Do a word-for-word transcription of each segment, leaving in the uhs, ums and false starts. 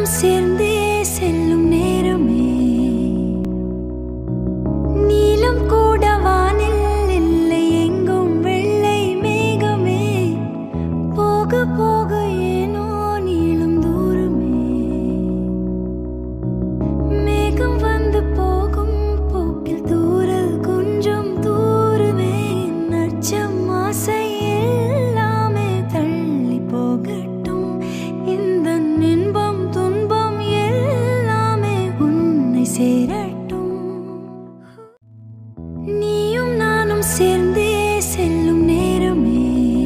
நானும் சேர்ந்தே செல்லும் நேரமே நீலம் கூட வானில் இல்லை எங்கும் வெள்ளை மேகமே போக போக ஏனோ நீளும் தூரமே மேகம் வந்து போகும் போக்கில் தூரல் கொஞ்சம் தூரமே நச்சம் ஆசை எல்லாமே தள்ளி போகட்டும் இந்த இன்பம் துன்பம் எல்லாமே உன்னை சேரட்டும் நீயும் நானும் சேர்ந்தே செல்லும் நேரமே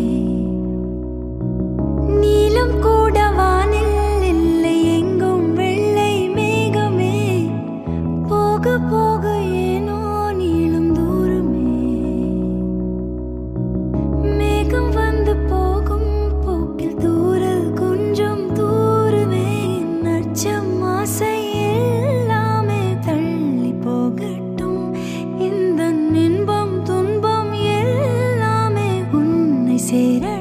நீலம் கூட வானில் இல்லை எங்கும் வெள்ளை மேகமே போக போக ஏனோ நீளும் தூரமே மேகம் வந்து போகும் போக்கில் தூரல் கொஞ்சம் தூரமே நச்சம் ஆசை எல்லாமே தள்ளி போகட்டும் இந்த இன்பம் துன்பம் எல்லாமே உன்னை சேர